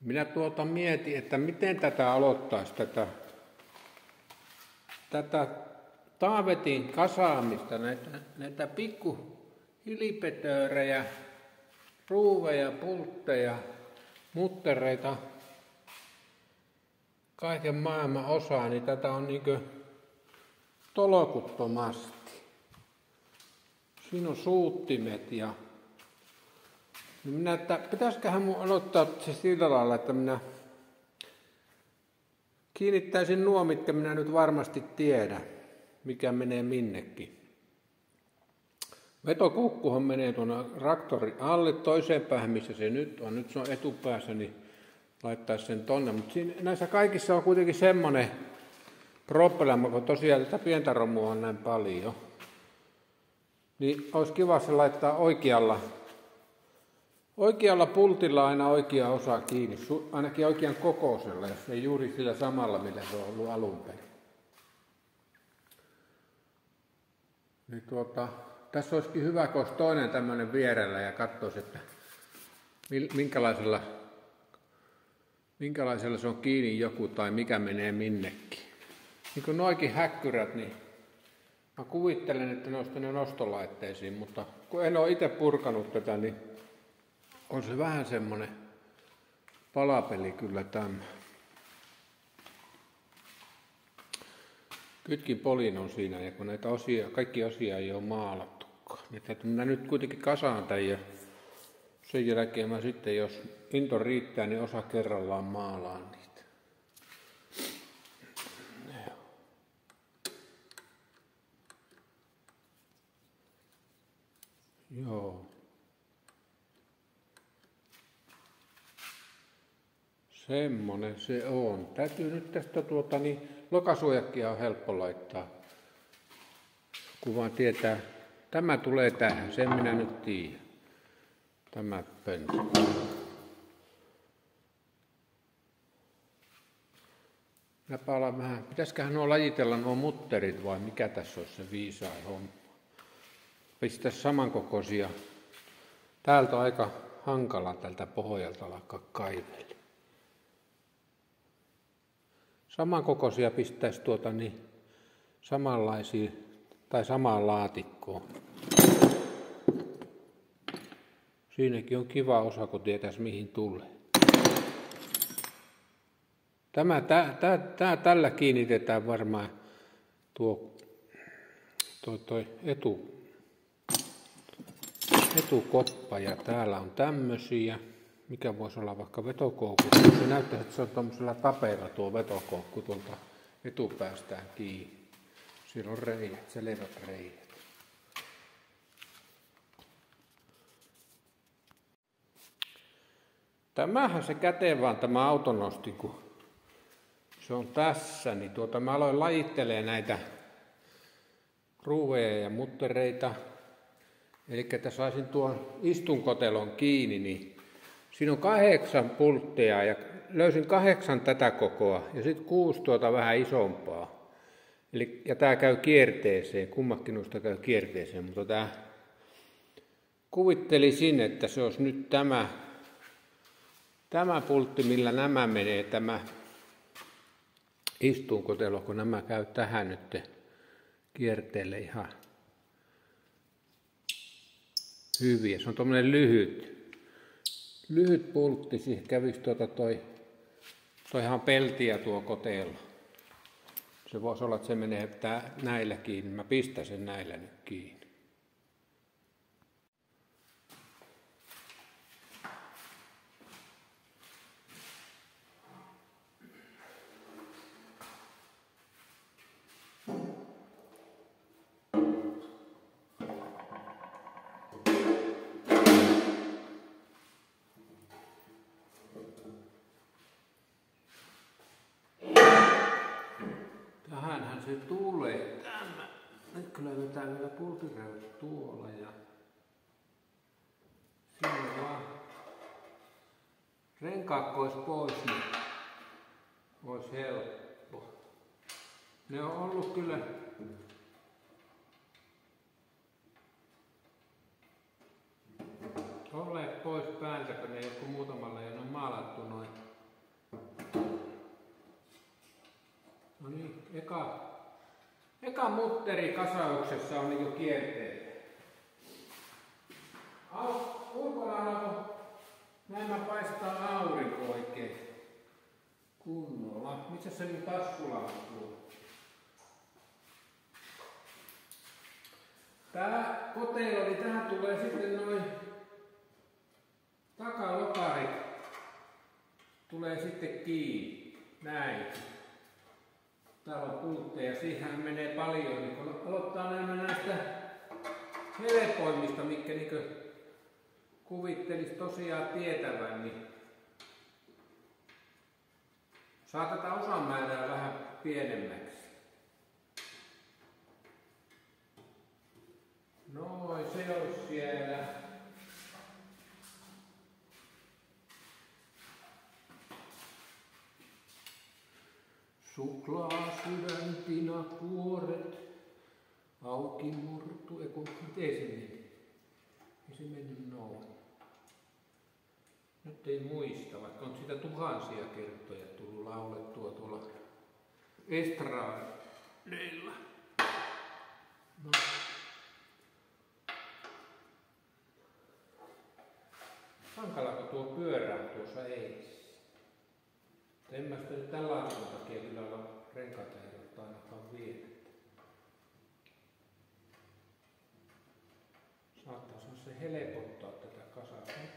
Minä mietin, että miten tätä aloittaisi, tätä taavetin kasaamista, näitä pikku hilipetöörejä, ruuveja, pultteja, muttereita, kaiken maailman osaa, niin tätä on niinkö tolokuttomasti. Siinä on suuttimet ja pitäisiköhän mun aloittaa se sillä lailla, että minä kiinnittäisin nuo, mitkä minä nyt varmasti tiedän, mikä menee minnekin. Vetokukkuhan menee tuonne traktorin alle toiseen päähän, missä se nyt on. Nyt se on etupäässä, niin laittaisi sen tonne. Mutta näissä kaikissa on kuitenkin semmoinen problema, kun tosiaan tätä pientä romua on näin paljon. Niin olisi kiva se laittaa oikealla pultilla aina oikea osa kiinni, ainakin oikean kokoisella, jos ei juuri sillä samalla, millä se on ollut alun perin. Niin tässä olisikin hyvä, kun olisi toinen tämmöinen vierellä ja katsoisi, että minkälaisella se on kiinni joku tai mikä menee minnekin. Niin kuin noikin häkkyrät, niin mä kuvittelen, että ne olisi tänne nostolaitteisiin, mutta kun en ole itse purkanut tätä, niin on se vähän semmoinen palapeli kyllä tämä. Kytkin polin on siinä, ja kun näitä kaikki osia ei ole maalattukaan. Niin minä nyt kuitenkin kasaan tämän, ja sen jälkeen mä sitten, jos into riittää, niin osa kerrallaan maalaan niitä. Joo. Semmonen se on. Täytyy nyt tästä lokasuojakkia on helppo laittaa. Kun vaan tietää, tämä tulee tähän, sen minä nyt tiedän. Tämä pöntö. Minä palaan vähän. Pitäisiköhän nuo lajitella nuo mutterit vai mikä tässä olisi se viisaa homma. Pistää samankokoisia. Täältä on aika hankala tältä pohjalta alkaa kaivella. Samankokoisia pistäisi samanlaisia tai samaan laatikkoon. Siinäkin on kiva osa, kun tietäisi mihin tulee. Tällä kiinnitetään varmaan tuo etukoppa ja täällä on tämmöisiä. Mikä voisi olla vaikka vetokoukku. Se näyttää, että se on tuollaisella tapeella tuo vetokoukku tuolta etupäästään kiinni. Siinä on reijät, selvät reijät. Tämähän se kätevä tämä autonosti, kun se on tässä. Niin mä aloin lajittelemaan näitä ruuveja ja muttereita. Eli että saisin tuon istunkotelon kiinni, niin siinä on 8 pultteja ja löysin 8 tätä kokoa ja sitten 6 vähän isompaa. Ja tää käy kierteeseen, kummakin noista käy kierteeseen, mutta tää kuvittelisin, että se olisi nyt tämä pultti, millä nämä menee, tämä istunkotelo, kun nämä käy tähän nyt kierteelle ihan hyviä. Se on tommonen lyhyt pultti, siihen kävisi toihan peltiä tuo kotelo. Se voisi olla, että se menee näillä kiinni. Mä pistän sen näillä nyt kiinni. Tähänhän se tulee. Nyt kyllä vetää vielä pultireut tuolla ja siinä vaan renkaat pois, niin olisi helppo. Ne on ollut kyllä olleet pois päältä, kun ne joku muutamalla ei ole maalattu noin Eka mutteri kasauksessa on jo kierteellä. Ulkona näemmä paistaa aurinko oikein kunnolla. Missä se nyt taskulamppu on? Tää kotelo, niin tähän tulee sitten noin takalokarit. Tulee sitten kiinni. Näin. Täällä on pultteja, siihen menee paljon. Niin kun aloittaa näistä helpoimmista, mitkä niin kuvittelis tosiaan tietävän, niin saatetaan osan määrää vähän pienemmäksi. Noin, se on siellä. Suklaasydäntinä kuoret, auki murtu, miten se meni? Ei se mennyt noin. Nyt ei muista, vaikka on sitä tuhansia kertoja tullut laulettua tuolla estradeilla. No. Hankalako tuo pyörää tuossa eessä? En mä sitä nyt tällä asian takia kyllä olla renkaita ei ole ainakaan vietettä. Saattaisi se helpottaa tätä kasaa.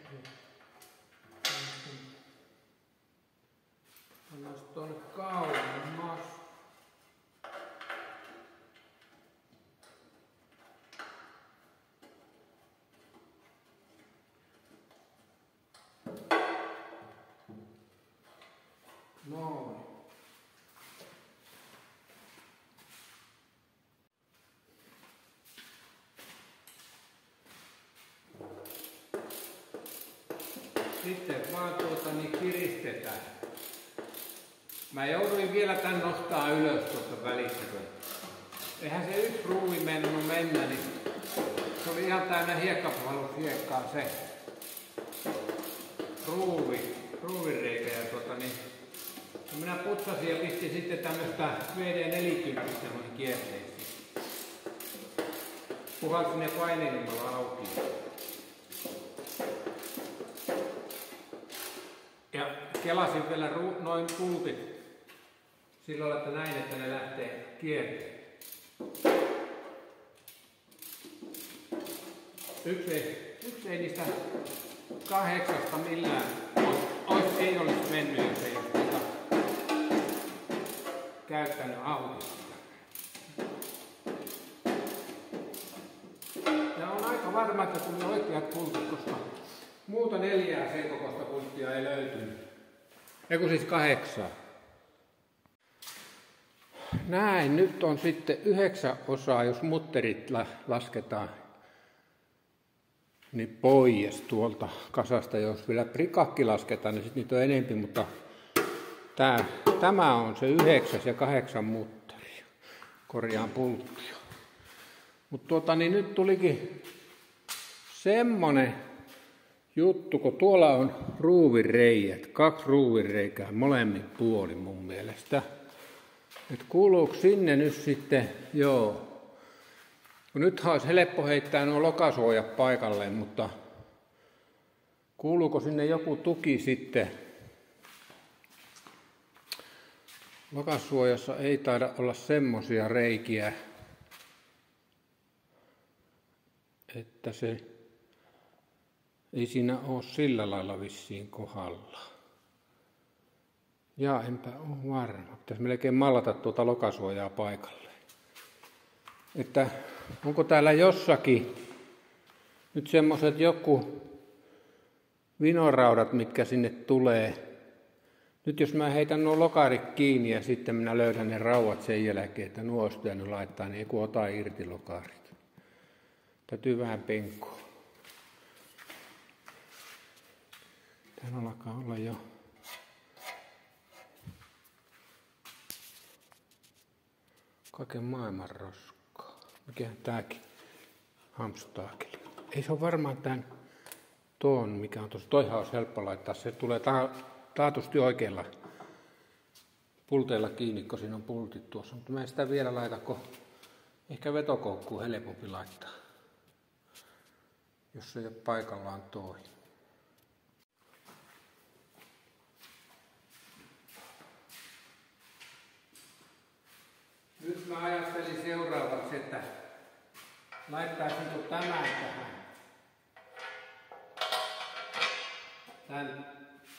Pannaan tuonne kauemmas. Noin. Sitten vaan kiristetään. Mä jouduin vielä tän nostaa ylös tuosta välissä. Eihän se yksi ruuvi mennyt mennä, niin se oli ihan täynnä hiekkapuhallushiekkaa se ruuvireikä. Ja minä putsasin ja pistin sitten tämmöstä VD40 noihin kierteisiin. Puhalsin ne painelimalla auki. Ja kelasin vielä noin pultit sillä lailla, että näin, että ne lähtee kierteen. Yksi ei niistä 8 millään ei olisi mennyt, jos ei olisi käyttänyt auki. Ja on aika varma, että tuli oikeat pultit, koska muuta 4 sen kokoista pulttia ei löytynyt. Eiku siis 8. Näin, nyt on sitten 9 osaa, jos mutterit lasketaan niin pois tuolta kasasta. Jos vielä prikakki lasketaan, niin sitten niitä on enempi, mutta tämä on se 9 ja 8 mutteria. Korjaan pulttia. Mutta niin nyt tulikin semmonen juttu, kun tuolla on ruuvireijät, 2 ruuvireikää molemmin puolin mun mielestä. Et kuuluuko sinne nyt sitten, joo. Kun nythän olisi helppo heittää nuo lokasuojat paikalleen, mutta kuuluuko sinne joku tuki sitten? Lokasuojassa ei taida olla semmosia reikiä, että se ei siinä ole sillä lailla vissiin kohdalla. Ja enpä ole varma. Pitäisi melkein mallata tuota lokasuojaa paikalle. Että onko täällä jossakin nyt semmoiset joku vinoraudat, mitkä sinne tulee. Nyt jos mä heitän nuo lokarit kiinni ja sitten minä löydän ne raudat sen jälkeen, että nuo olisi pitänyt laittaa, niin ei ota irti lokarit. Täytyy vähän penkkua. Täällä alkaa olla jo kaiken maailman roskaa. Mikähän tääkin hamstaakeli. Ei se ole varmaan tän tuon, mikä on tuossa. Toihan olisi helppo laittaa. Se tulee taatusti oikealla pulteilla kiinni, kun siinä on pultit tuossa. Mutta mä en sitä vielä laita, kun ehkä vetokoukkuun helpompi laittaa, jos se ei ole paikallaan toi. Nyt mä ajattelin seuraavaksi, että laittaisinko tämän tämän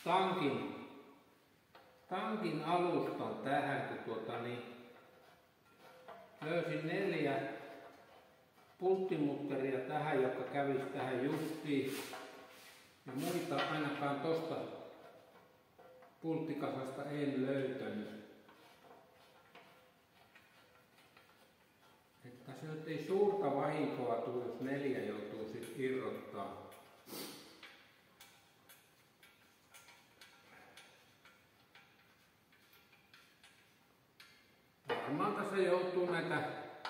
tankin alustan tähän, kun löysin 4 pulttimutteria tähän, jotka kävisi tähän justiin. Ja muita ainakaan tosta pulttikasasta en löytänyt. Että se nyt ei suurta vahinkoa tule, jos 4 joutuu sitten irrottaa. Varmaan tässä joutuu näitä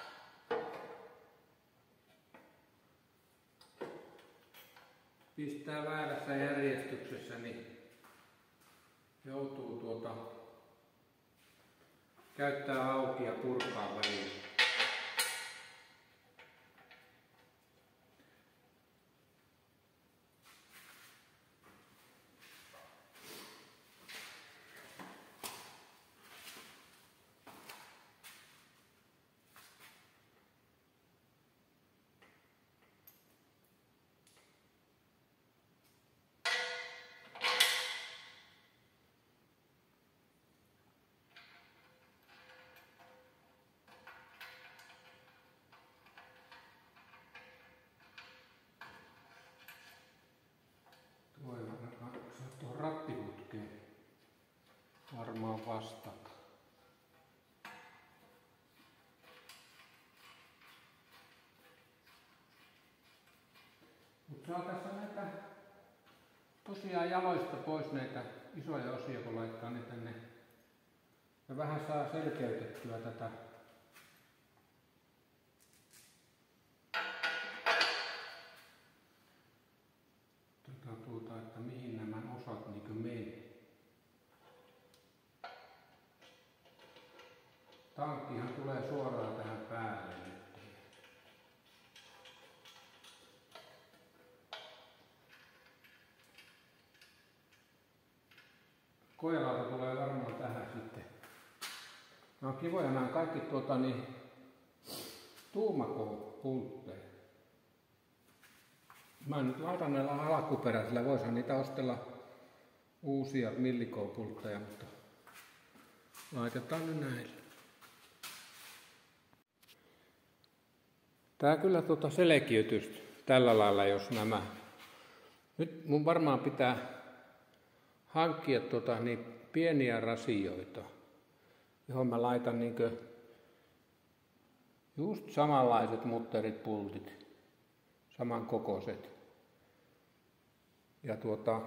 pistää väärässä järjestyksessä, niin joutuu käyttää auki ja purkaa välillä. Tuohon rattiputkeen varmaan vastata. Mutta saa tässä näitä tosiaan jaloista pois näitä isoja osia, kun laittaa ne tänne. Ja vähän saa selkeytettyä tätä. Että mihin nämä osat niin meni. Tankkihan tulee suoraan tähän päälle nyt. Koelauta tulee varmaan tähän sitten. Nämä on kivoja, nämä on kaikki tuumakopultteja. Mä nyt laitan näillä alkuperäisillä, voisihan niitä ostella uusia millikoopultteja, mutta laitetaan nyt näillä. Tää kyllä selkiytyisi tällä lailla, jos nämä. Nyt mun varmaan pitää hankkia niin pieniä rasioita, johon mä laitan just samanlaiset mutterit, pultit, samankokoiset. Ja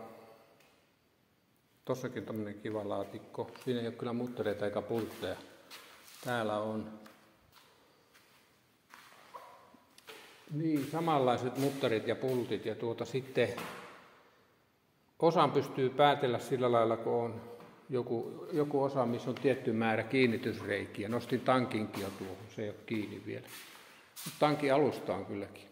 tossakin tommonen kiva laatikko. Siinä ei ole kyllä muttereita eikä pultteja. Täällä on niin samanlaiset mutterit ja pultit. Ja sitten osan pystyy päätellä sillä lailla, kun on joku osa, missä on tietty määrä kiinnitysreikiä. Nostin tankinkin jo tuohon, se ei ole kiinni vielä. Mutta tankin alusta on kylläkin.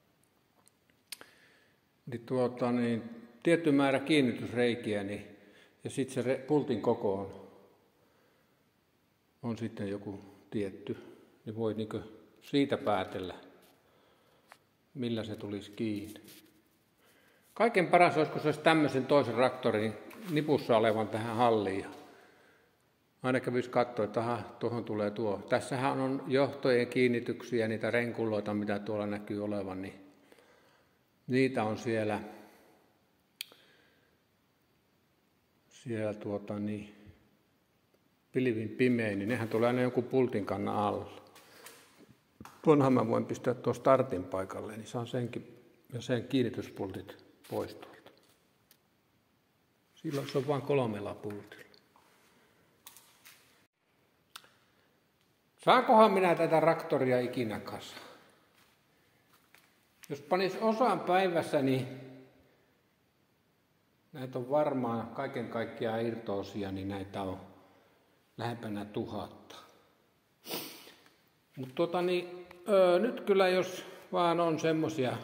Niin tietty määrä kiinnitysreikiä, niin, ja sitten se pultin koko on sitten joku tietty, niin voi siitä päätellä, millä se tulisi kiinni. Kaiken paras olisi, kun se olisi tämmöisen toisen traktorin nipussa olevan tähän halliin. Aina kävisi katsoa, että tuohon tulee tuo. Tässähän on johtojen kiinnityksiä, niitä renkuloita, mitä tuolla näkyy olevan, niin niitä on siellä pilvin pimein, niin nehän tulee aina jonkun pultin kannan alla. Tuonhan mä voin pistää tuon startin paikalle, niin saan senkin ja sen kiinnityspultit pois tuolta. Silloin se on vain 3 pultilla. Saankohan minä tätä traktoria ikinä kasaan? Jos panis osaan päivässä, niin näitä on varmaan kaiken kaikkiaan irto-osia, niin näitä on lähempänä 1000. Mutta nyt kyllä jos vaan on semmosia,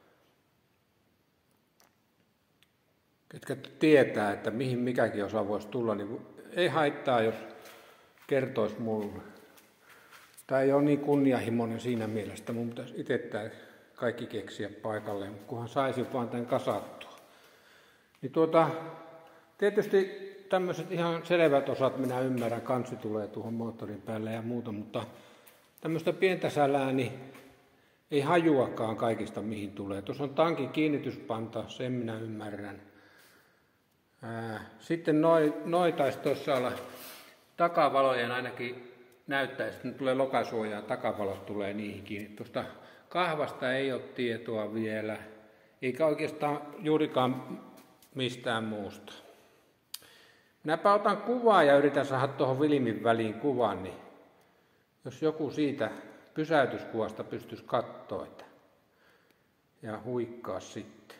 ketkä tietää, että mihin mikäkin osa voisi tulla, niin ei haittaa, jos kertoisi mulle. Tämä ei ole niin kunnianhimoinen siinä mielessä, mun pitäisi itse tämä kaikki keksiä paikalleen, mutta kunhan saisin vaan tämän kasattua. Niin tietysti tämmöiset ihan selvät osat minä ymmärrän, kansi tulee tuohon moottorin päälle ja muuta, mutta tämmöistä pientä sälää, niin ei hajuakaan kaikista mihin tulee. Tuossa on tankin kiinnityspanta, sen minä ymmärrän. Sitten noi taisi tuossa olla takavalojen ainakin näyttäisi, että tulee lokasuojaa, takavalot tulee niihin kiinni. Tuosta kahvasta ei ole tietoa vielä, eikä oikeastaan juurikaan mistään muusta. Minäpä otan kuvaa ja yritän saada tuohon filmin väliin kuvan, niin jos joku siitä pysäytyskuvasta pystyisi katsoa ja huikkaa sitten.